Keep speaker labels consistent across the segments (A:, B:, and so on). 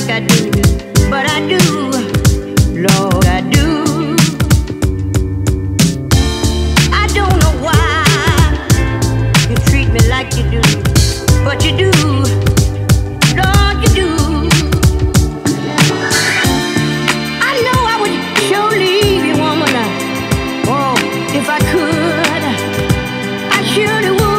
A: like I do, but I do, Lord, I do. I don't know why you treat me like you do, but you do, Lord, you do. I know I would sure leave you, woman. Oh, if I could, I surely would.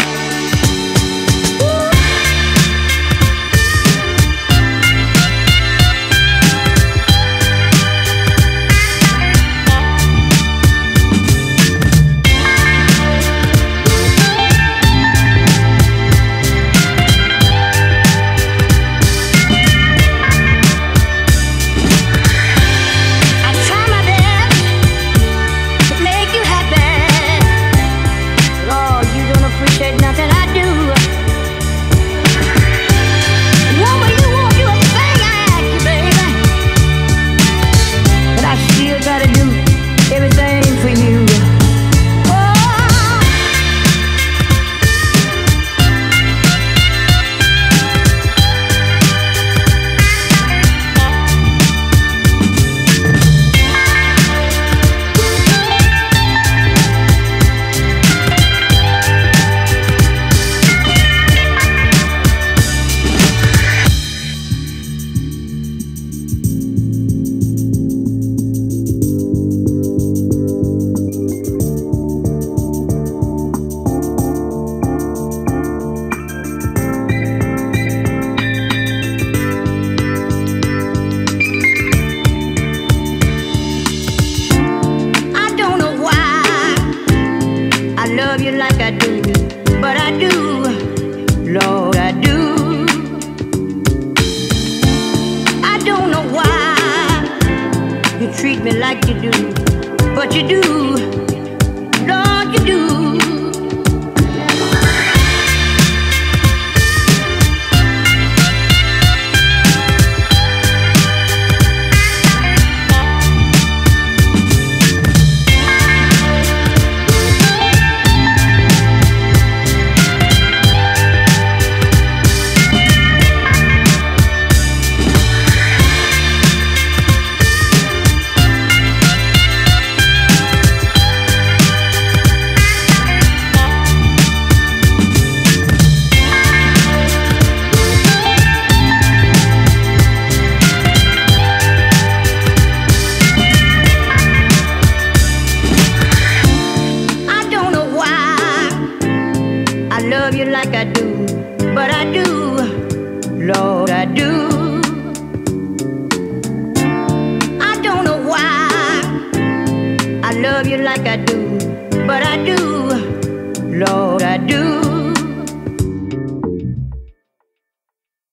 A: Love you like I do, but I do, Lord, I do. I don't know why you treat me like you do, but you do, Lord, you do. Love you like I do, but I do, Lord, I do. I don't know why I love you like I do, but I do.